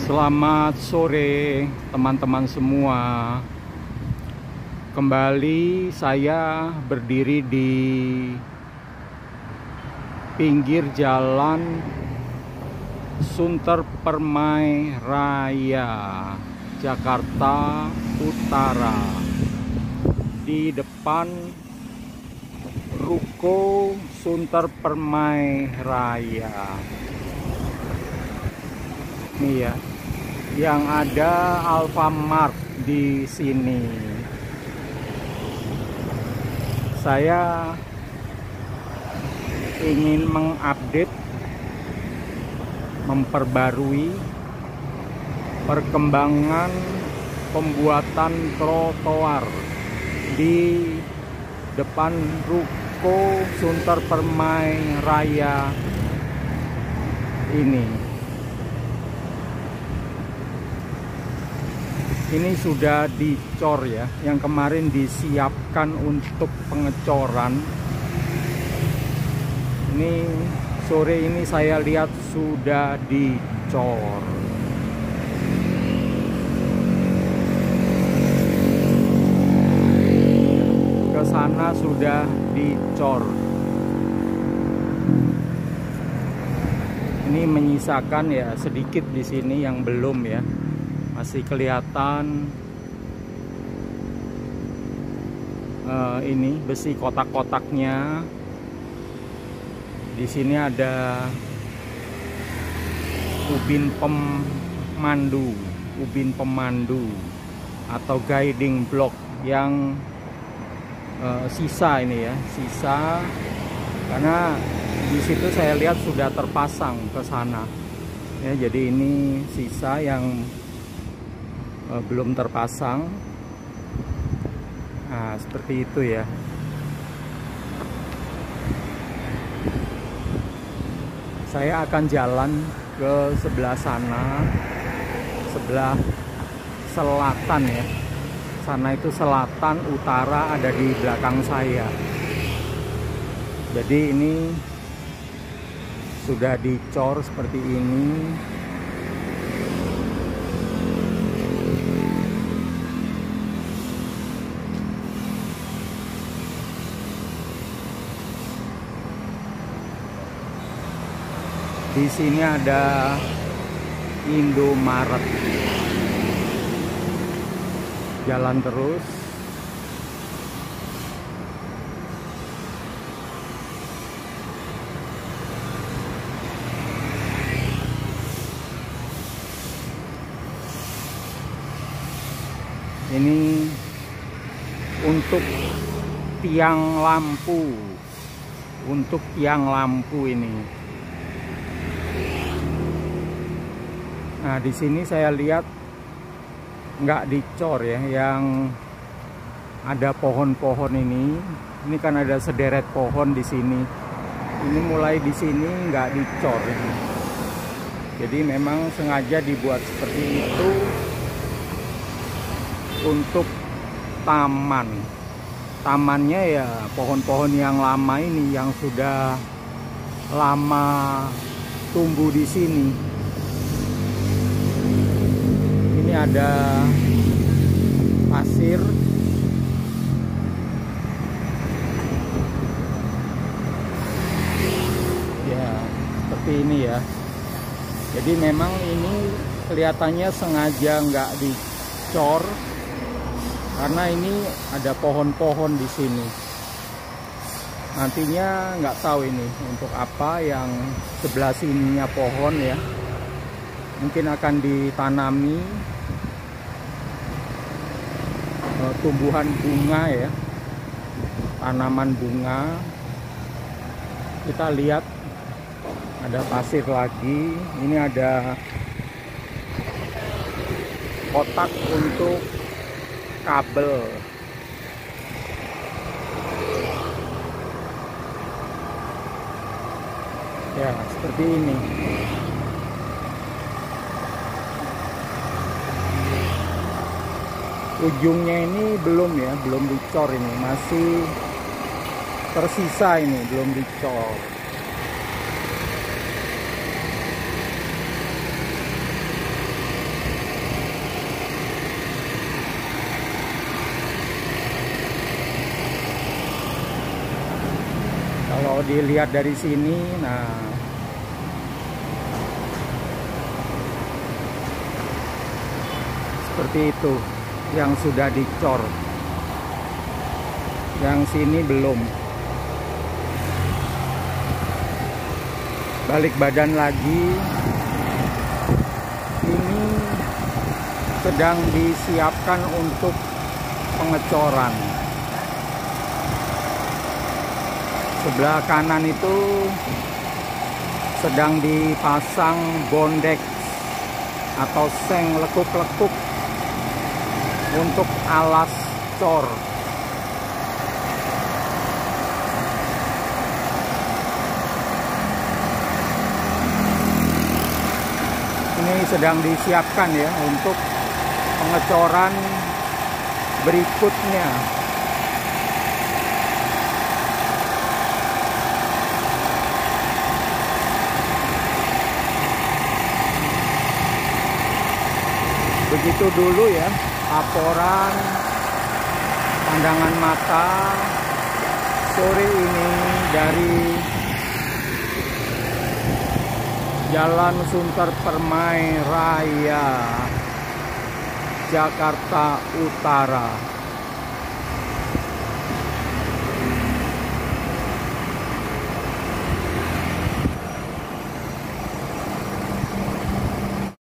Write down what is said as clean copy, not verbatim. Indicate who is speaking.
Speaker 1: Selamat sore teman-teman semua. Kembali saya berdiri di pinggir jalan Sunter Permai Raya, Jakarta Utara, di depan Ruko Sunter Permai Raya. Ini ya, yang ada Alfamart di sini. Saya ingin mengupdate, memperbarui perkembangan pembuatan trotoar di depan Ruko Sunter Permai Raya ini. Ini sudah dicor ya, yang kemarin disiapkan untuk pengecoran. Ini sore ini saya lihat sudah dicor. Ke sana sudah dicor. Ini menyisakan ya sedikit di sini yang belum ya. Masih kelihatan ini besi kotak-kotaknya. Di sini ada ubin pemandu atau guiding block yang sisa ini ya, sisa karena di situ saya lihat sudah terpasang ke sana. Ya, jadi ini sisa yang belum terpasang. Nah, seperti itu ya. Saya akan jalan ke sebelah sana, sebelah selatan ya. Sana itu selatan, utara ada di belakang saya. Jadi ini sudah dicor seperti ini. Di sini ada Indomaret. Jalan terus. Ini untuk tiang lampu. Untuk tiang lampu ini. Nah, di sini saya lihat nggak dicor ya, yang ada pohon-pohon ini. Ini kan ada sederet pohon di sini. Ini mulai di sini nggak dicor ini. Jadi memang sengaja dibuat seperti itu untuk taman. Tamannya ya pohon-pohon yang lama ini, yang sudah lama tumbuh di sini. Ini ada pasir. Ya, seperti ini ya. Jadi memang ini kelihatannya sengaja nggak dicor karena ini ada pohon-pohon di sini. Nantinya nggak tahu ini untuk apa, yang sebelah sininya pohon ya. Mungkin akan ditanami tumbuhan bunga ya, tanaman bunga. Kita lihat ada pasir lagi. Ini ada kotak untuk kabel. Ya, seperti ini. Ujungnya ini belum ya, belum dicor ini, masih tersisa ini, belum dicor. Kalau dilihat dari sini, nah seperti itu yang sudah dicor. Yang sini belum. Balik badan lagi. Ini sedang disiapkan untuk pengecoran. Sebelah kanan itu sedang dipasang bondek atau seng lekuk-lekuk untuk alas cor. Ini sedang disiapkan ya untuk pengecoran berikutnya. Begitu dulu ya laporan pandangan mata sore ini dari Jalan Sunter Permai Raya, Jakarta Utara.